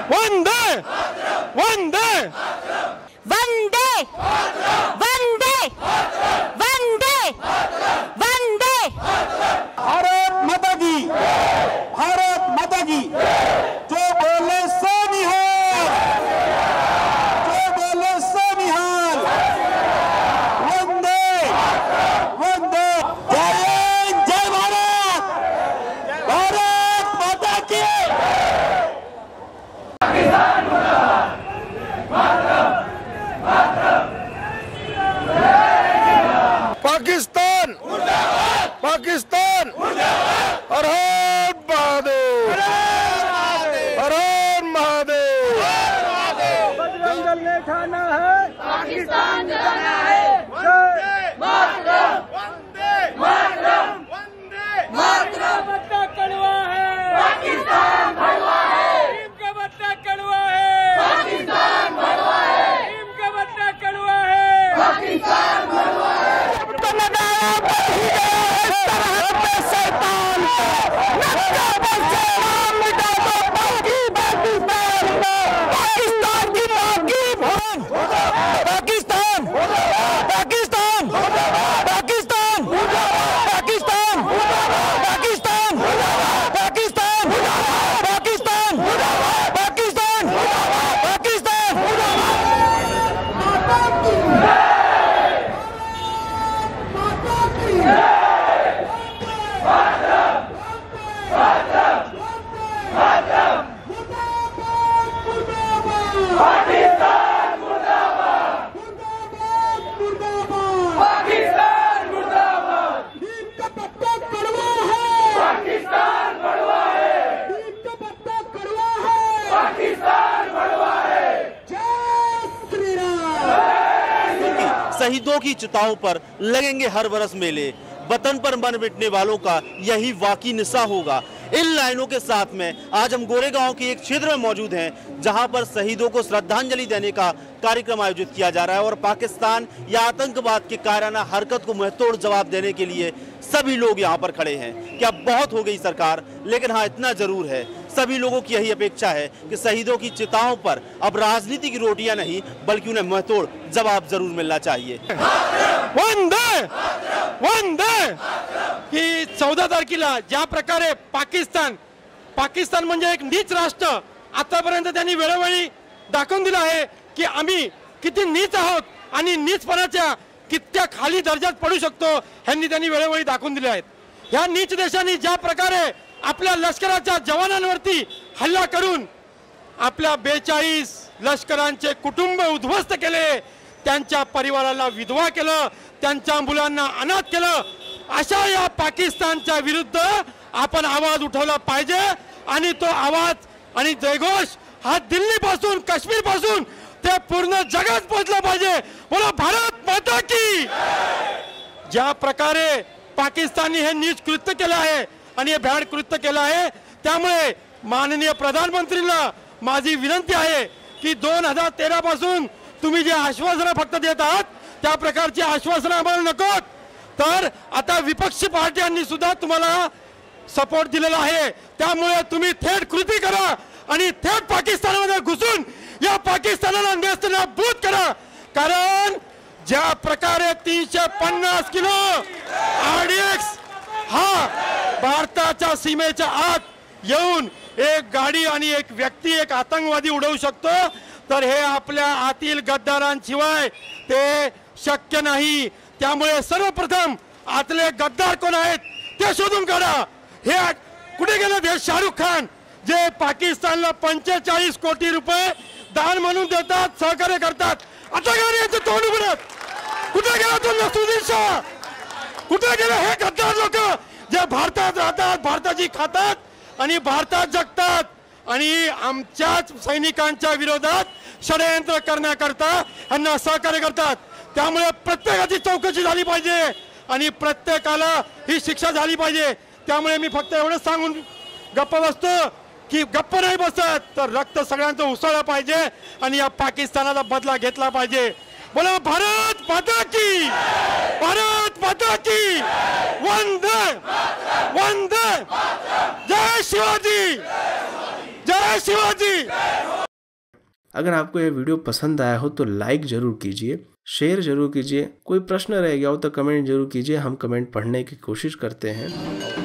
वंदे वंदे वंदे वंदे वंदे वंदे। भारत माता की, भारत माता की। जो बोले सो निहाल, जो बोले सो निहाल। वंदे वंदे। जय हिंद, जय भारत, भारत माता की। पाकिस्तान पाकिस्तान हर हर महादेव, हर हर महादेव। जंगल में खाना है, पाकिस्तान जाना है। मातरम वंदे मातरम वंदे मातरम। बट्टा कड़वा है, पाकिस्तान भड़वा है। भीम का बट्टा कड़वा है, पाकिस्तान भड़वा है। भीम का बट्टा कड़वा है, पाकिस्तान भड़वा है। शहीदों की चिताओं पर लगेंगे हर बरस मेले, वतन पर मर मिटने वालों का यही वाकई निशा होगा। इन लाइनों के साथ में आज हम गोरेगांव के एक क्षेत्र में मौजूद हैं जहां पर शहीदों को श्रद्धांजलि देने का कार्यक्रम आयोजित किया जा रहा है और पाकिस्तान या आतंकवाद के कायराना हरकत को मुंहतोड़ जवाब देने के लिए सभी लोग यहां पर खड़े हैं। क्या बहुत हो गई सरकार, लेकिन हाँ इतना जरूर है, सभी लोगों की यही अपेक्षा है कि शहीदों की चिताओं पर अब राजनीति की रोटियां नहीं बल्कि उन्हें मुंहतोड़ जवाब जरूर मिलना चाहिए। वंदे वंदे। की 14 तारखेला ज्या प्रकारे पाकिस्तान म्हणजे एक नीच राष्ट्र आतापर्यंत त्यांनी वेळोवेळी दाखवून दिलं आहे की आम्ही किती नीच आहोत आणि नीचपणाच्या कित्या खाली दर्जात पडू शकतो ह्यांनी त्यांनी वेळोवेळी दाखवून दिले आहेत। ह्या नीच देशांनी ज्या प्रकारे आपल्या लष्कराच्या जवानांवरती हल्ला करून आपल्या 42 लष्करांचे कुटुंब उद्ध्वस्त केले, त्यांच्या परिवाराला विधवा केलं, त्यांच्या मुलांना अनाथ केलं, अशा या पाकिस्तानच्या विरुद्ध आपण आवाज उठवला पाहिजे आणि तो आवाज आणि जयघोष हा दिल्ली पासून काश्मीर पासून ते पूर्ण जगात पोहोचला पाहिजे। बोला भारत माता की। ज्या प्रकारे पाकिस्तानने हे नीच कृत्य केलं आहे आणि हे भ्याड कृत्य केलं आहे, त्यामुळे माननीय प्रधानमंत्रींना माझी विनंती आहे की 2013 पासून तुम्ही जे आश्वासनं फक्त देत आहात त्या प्रकारची आश्वासनं आम्हाला नको, तर आता विपक्षी पार्ट्यांनी सुद्धा तुम्हाला सपोर्ट दिलेला आहे, त्यामुळे तुम्ही थेट कृती करा आणि थेट पाकिस्तानमध्ये घुसून या पाकिस्तानाला नेस्तनाबूत करा। कारण ज्या प्रकारे 350 किलो RDX हा भारताच्या सीमेच्या आत येऊन एक गाडी आणि एक व्यक्ती एक आतंकवादी उडवू शकतो, तर हे आपल्या आतील गद्दारांशिवाय ते शक्य नाही। त्यामुळे सर्वप्रथम आतले गद्दार कोण आहेत ते शोधून काढा। हे कुठे गेले ते शाहरुख खान जे पाकिस्तानला 45 कोटी रुपये दान म्हणून देतात, सहकार्य करतात, आता गेले याचं तोंड उघडत, कुठे गेला तो नसरुद्दीन शाह, कुठे गेले हे गद्दार लोक जे भारतात राहतात, भारताची खातात आणि भारतात जगतात आणि आमच्याच सैनिकांच्या विरोधात षडयंत्र करण्याकरता यांना सहकार्य करतात। त्यामुळे प्रत्येकाची चौकशी झाली पाहिजे आणि प्रत्येकाला ही शिक्षा झाली पाहिजे। त्यामुळे मी फक्त एवढंच सांगून गप्प बसतो की गप्प नाही बसत तर रक्त सगळ्यांचं उसळलं पाहिजे आणि या पाकिस्तानाचा बदला घेतला पाहिजे। बोला भारत माता की, भारत माता की। वंदे वंदे। जय शिवाजी। जय शिवाजी। अगर आपको यह वीडियो पसंद आया हो तो लाइक जरूर कीजिए, शेयर जरूर कीजिए। कोई प्रश्न रह गया हो तो कमेंट जरूर कीजिए, हम कमेंट पढ़ने की कोशिश करते हैं।